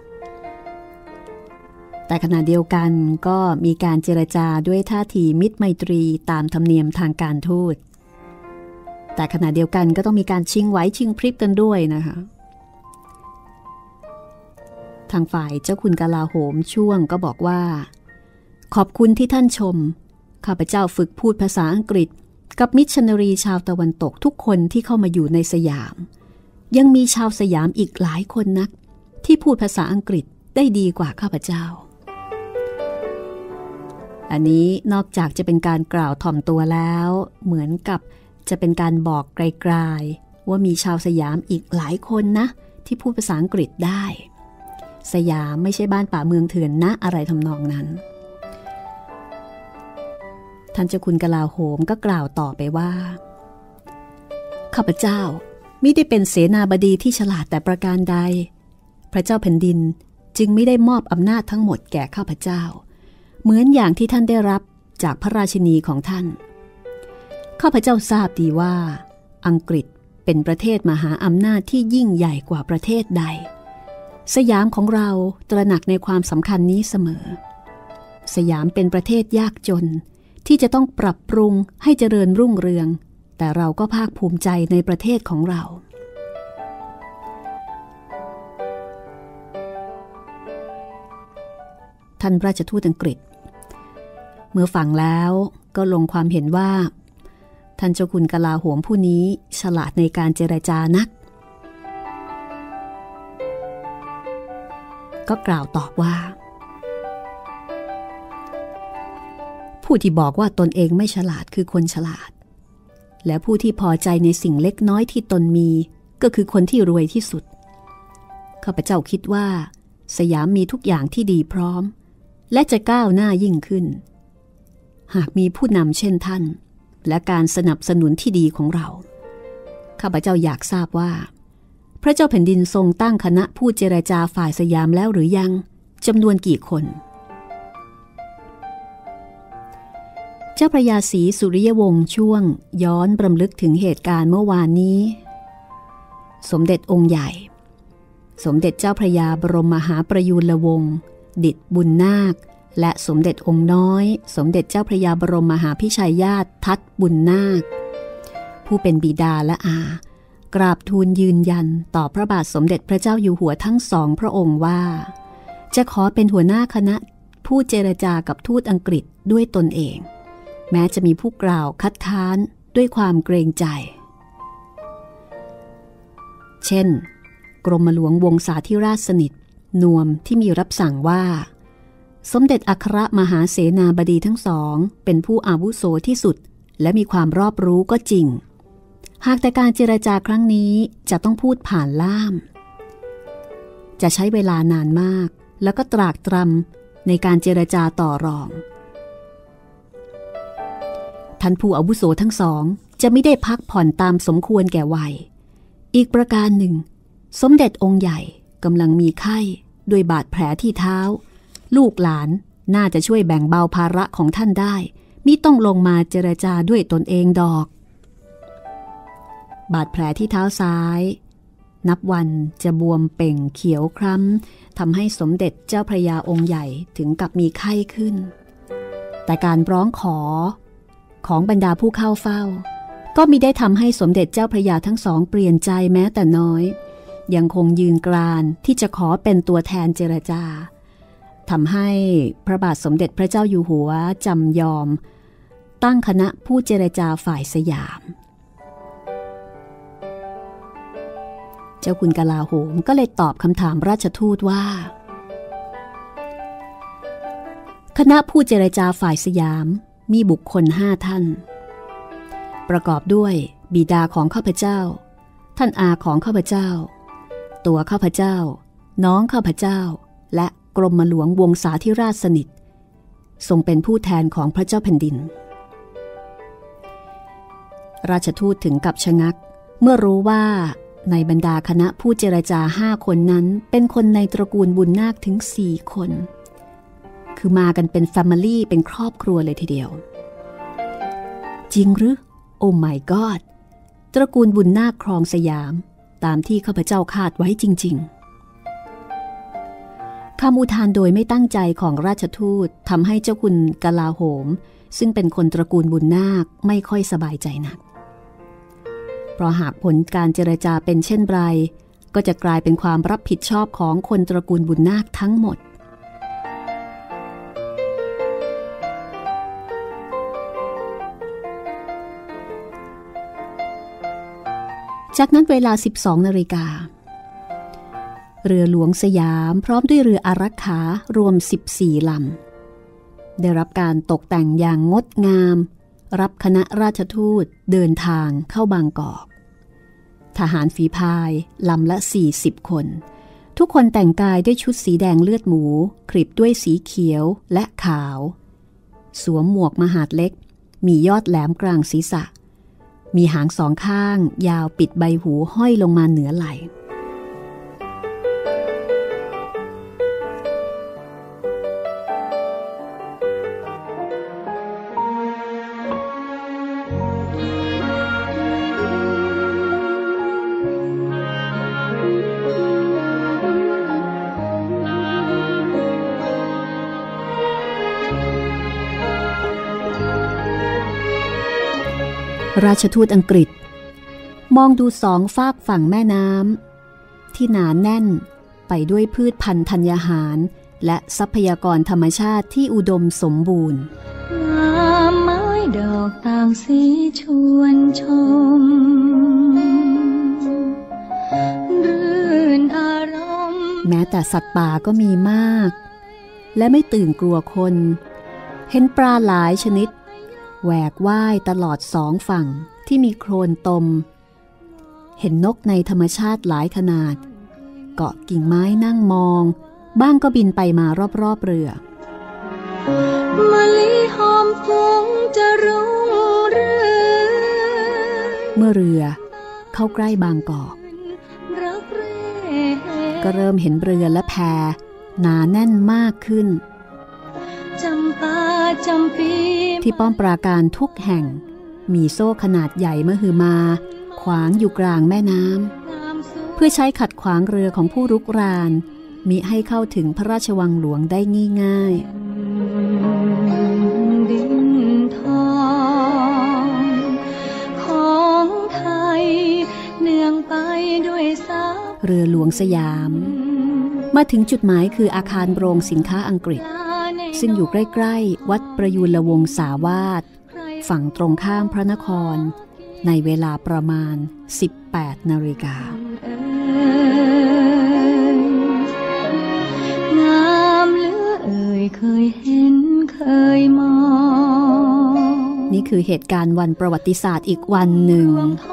แต่ขณะเดียวกันก็มีการเจรจาด้วยท่าทีมิตรไมตรีตามธรรมเนียมทางการทูตแต่ขณะเดียวกันก็ต้องมีการชิงไหวชิงพริบกันด้วยนะคะทางฝ่ายเจ้าคุณกลาโหมช่วงก็บอกว่าขอบคุณที่ท่านชมข้าพเจ้าฝึกพูดภาษาอังกฤษกับมิชชันนารีชาวตะวันตกทุกคนที่เข้ามาอยู่ในสยามยังมีชาวสยามอีกหลายคนนักที่พูดภาษาอังกฤษได้ดีกว่าข้าพเจ้าอันนี้นอกจากจะเป็นการกล่าวถ่อมตัวแล้วเหมือนกับจะเป็นการบอกไกลๆว่ามีชาวสยามอีกหลายคนนะที่พูดภาษาอังกฤษได้สยามไม่ใช่บ้านป่าเมืองเถื่อนนะอะไรทำนองนั้นท่านเจ้าคุณกลาโหมก็กล่าวต่อไปว่าข้าพเจ้ามิได้เป็นเสนาบดีที่ฉลาดแต่ประการใดพระเจ้าแผ่นดินจึงไม่ได้มอบอำนาจทั้งหมดแก่ข้าพเจ้าเหมือนอย่างที่ท่านได้รับจากพระราชินีของท่านข้าพเจ้าทราบดีว่าอังกฤษเป็นประเทศมหาอำนาจที่ยิ่งใหญ่กว่าประเทศใดสยามของเราตระหนักในความสำคัญนี้เสมอสยามเป็นประเทศยากจนที่จะต้องปรับปรุงให้เจริญรุ่งเรืองแต่เราก็ภาคภูมิใจในประเทศของเราท่านราชทูตอังกฤษเมื่อฟังแล้วก็ลงความเห็นว่าท่านเจ้าคุณกลาโหมผู้นี้ฉลาดในการเจรจานักก็กล่าวตอบว่าผู้ที่บอกว่าตนเองไม่ฉลาดคือคนฉลาดและผู้ที่พอใจในสิ่งเล็กน้อยที่ตนมีก็คือคนที่รวยที่สุดข้าพเจ้าคิดว่าสยามมีทุกอย่างที่ดีพร้อมและจะก้าวหน้ายิ่งขึ้นหากมีผู้นำเช่นท่านและการสนับสนุนที่ดีของเราข้าพเจ้าอยากทราบว่าพระเจ้าแผ่นดินทรงตั้งคณะผู้เจรจาฝ่ายสยามแล้วหรือยังจำนวนกี่คนเจ้าพระยาศรีสุริยวงศ์ช่วงย้อนรำลึกถึงเหตุการณ์เมื่อวานนี้สมเด็จองค์ใหญ่สมเด็จเจ้าพระยาบรมมหาประยูรวงศ์ดิษฐ์บุญนาคและสมเด็จองค์น้อยสมเด็จเจ้าพระยาบรมมหาพิชัยญาติทัตบุญนาคผู้เป็นบิดาและอากราบทูลยืนยันต่อพระบาทสมเด็จพระเจ้าอยู่หัวทั้งสองพระองค์ว่าจะขอเป็นหัวหน้าคณะผู้เจรจากับทูตอังกฤษด้วยตนเองแม้จะมีผู้กล่าวคัดค้านด้วยความเกรงใจเช่นกรมหลวงวงศาธิราชสนิทนวมที่มีรับสั่งว่าสมเด็จอัครมหาเสนาบดีทั้งสองเป็นผู้อาวุโสที่สุดและมีความรอบรู้ก็จริงหากแต่การเจรจาครั้งนี้จะต้องพูดผ่านล่ามจะใช้เวลานานมากแล้วก็ตรากตรำในการเจรจาต่อรองท่านผู้อาวุโสทั้งสองจะไม่ได้พักผ่อนตามสมควรแก่วัยอีกประการหนึ่งสมเด็จองค์ใหญ่กำลังมีไข้ด้วยบาดแผลที่เท้าลูกหลานน่าจะช่วยแบ่งเบาภาระของท่านได้มิต้องลงมาเจรจาด้วยตนเองดอกบาดแผลที่เท้าซ้ายนับวันจะบวมเป่งเขียวคล้ำทำให้สมเด็จเจ้าพระยาองค์ใหญ่ถึงกับมีไข้ขึ้นแต่การร้องขอของบรรดาผู้เข้าเฝ้าก็มิได้ทำให้สมเด็จเจ้าพระยาทั้งสองเปลี่ยนใจแม้แต่น้อยยังคงยืนกรานที่จะขอเป็นตัวแทนเจรจาทำให้พระบาทสมเด็จพระเจ้าอยู่หัวจำยอมตั้งคณะผู้เจรจาฝ่ายสยามเจ้าคุณกลาโหมก็เลยตอบคำถามราชทูตว่าคณะผู้เจรจาฝ่ายสยามมีบุคคล5 ท่านประกอบด้วยบิดาของข้าพเจ้าท่านอาของข้าพเจ้าตัวข้าพเจ้าน้องข้าพเจ้าและกรมหลวงวงศาธิราชสนิททรงเป็นผู้แทนของพระเจ้าแผ่นดินราชทูตถึงกับชะงักเมื่อรู้ว่าในบรรดาคณะผู้เจรจา5 คนนั้นเป็นคนในตระกูลบุญนาคถึง4 คนคือมากันเป็นแฟมิลี่เป็นครอบครัวเลยทีเดียวจริงหรือโอ้ my god ตระกูลบุญนาคครองสยามตามที่ข้าพเจ้าคาดไว้จริงๆคำอุทานโดยไม่ตั้งใจของราชทูตทำให้เจ้าคุณกลาโหมซึ่งเป็นคนตระกูลบุญนาคไม่ค่อยสบายใจนักเพราะหากผลการเจรจาเป็นเช่นไรก็จะกลายเป็นความรับผิดชอบของคนตระกูลบุญนาคทั้งหมดจากนั้นเวลา 12 นาฬิกาเรือหลวงสยามพร้อมด้วยเรืออารักขารวม 14 ลำได้รับการตกแต่งอย่างงดงามรับคณะราชทูตเดินทางเข้าบางกอกทหารฝีพายลำละ 40 คนทุกคนแต่งกายด้วยชุดสีแดงเลือดหมูคลิปด้วยสีเขียวและขาวสวมหมวกมหาดเล็กมียอดแหลมกลางศีรษะมีหางสองข้างยาวปิดใบหูห้อยลงมาเหนือไหล่ราชทูตอังกฤษมองดูสองฝากฝั่งแม่น้ำที่หนาแน่นไปด้วยพืชพันธุ์ธัญญาหารและทรัพยากรธรรมชาติที่อุดมสมบูรณ์ไม้ดอกต่างสีชวนชมรื่นอารมณ์แม้แต่สัตว์ป่าก็มีมากและไม่ตื่นกลัวคนเห็นปลาหลายชนิดแหวกว่ายตลอดสองฝั่งที่มีโคลนตมเห็นนกในธรรมชาติหลายขนาดเกาะกิ่งไม้นั่งมองบ้างก็บินไปมารอบๆเรือมะลิหอมฟุ้งจะรุ่งเรืองเมื่อเรือเข้าใกล้บางกอกก็เริ่มเห็นเรือและแพหนาแน่นมากขึ้นที่ป้อมปราการทุกแห่งมีโซ่ขนาดใหญ่มหึมาขวางอยู่กลางแม่น้ำเพื่อใช้ขัดขวางเรือของผู้รุกรานมิให้เข้าถึงพระราชวังหลวงได้ง่ายๆดินทองของไทยเนื่องไปด้วยซับเรือหลวงสยามมาถึงจุดหมายคืออาคารโรงสินค้าอังกฤษซึ่งอยู่ใกล้ๆวัดประยูรวงศาวาสฝั่งตรงข้ามพระนครในเวลาประมาณ 18 นาฬิกางามเหลือเอ่ยเคยเห็นเคยมองนี่คือเหตุการณ์วันประวัติศาสตร์อีกวันหนึ่ง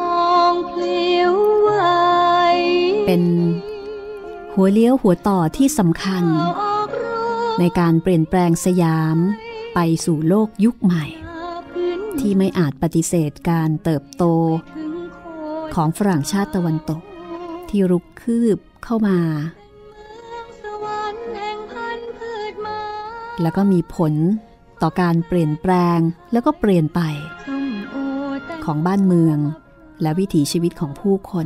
เป็นหัวเลี้ยวหัวต่อที่สำคัญในการเปลี่ยนแปลงสยามไปสู่โลกยุคใหม่ที่ไม่อาจปฏิเสธการเติบโตของฝรั่งชาติตะวันตกที่รุกคืบเข้ามาแล้วก็มีผลต่อการเปลี่ยนแปลงแล้วก็เปลี่ยนไปของบ้านเมืองและวิถีชีวิตของผู้คน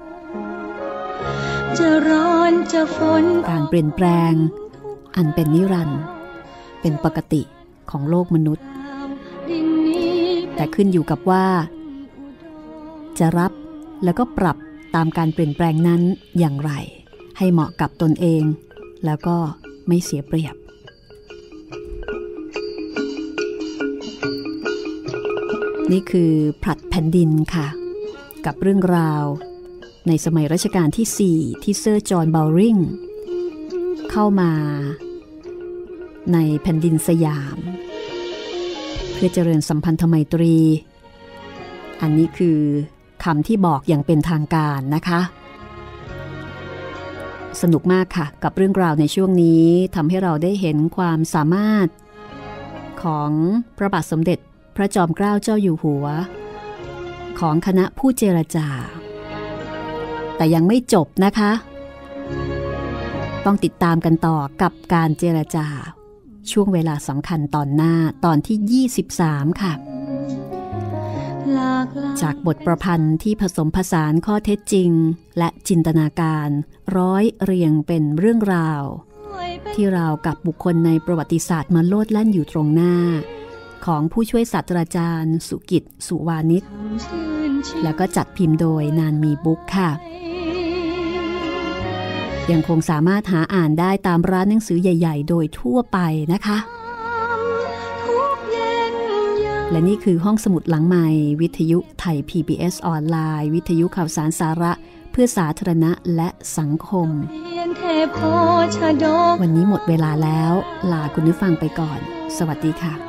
จะร้อนจะฝนการเปลี่ยนแปลงอันเป็นนิรันดร์เป็นปกติของโลกมนุษย์แต่ขึ้นอยู่กับว่าจะรับแล้วก็ปรับตามการเปลี่ยนแปลงนั้นอย่างไรให้เหมาะกับตนเองแล้วก็ไม่เสียเปรียบนี่คือผลัดแผ่นดินค่ะกับเรื่องราวในสมัยรัชกาลที่ 4ที่เซอร์จอห์นเบลริงเข้ามาในแผ่นดินสยามเพื่อเจริญสัมพันธไมตรีอันนี้คือคำที่บอกอย่างเป็นทางการนะคะสนุกมากค่ะกับเรื่องราวในช่วงนี้ทำให้เราได้เห็นความสามารถของพระบาทสมเด็จพระจอมเกล้าเจ้าอยู่หัวของคณะผู้เจรจาแต่ยังไม่จบนะคะต้องติดตามกันต่อกับการเจรจาช่วงเวลาสำคัญตอนหน้าตอนที่23ค่ะจากบทประพันธ์ที่ผสมผสานข้อเท็จจริงและจินตนาการร้อยเรียงเป็นเรื่องราวที่ราวกับบุคคลในประวัติศาสตร์มาโลดแล่นอยู่ตรงหน้าของผู้ช่วยศาสตราจารย์สุกิตสุวานิชแล้วก็จัดพิมพ์โดยนานมีบุ๊กค่ะยังคงสามารถหาอ่านได้ตามร้านหนังสือใหญ่ๆโดยทั่วไปนะคะและนี่คือห้องสมุดหลังใหม่วิทยุไทย PBS ออนไลน์วิทยุข่าวสารสาระเพื่อสาธารณะและสังคมวันนี้หมดเวลาแล้วลาคุณผู้ฟังไปก่อนสวัสดีค่ะ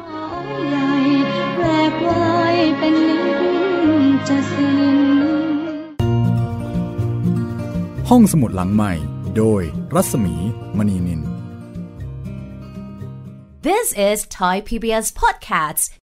ห้องสมุดหลังใหม่โดยรัศมีมณีนิน This is Thai PBS Podcasts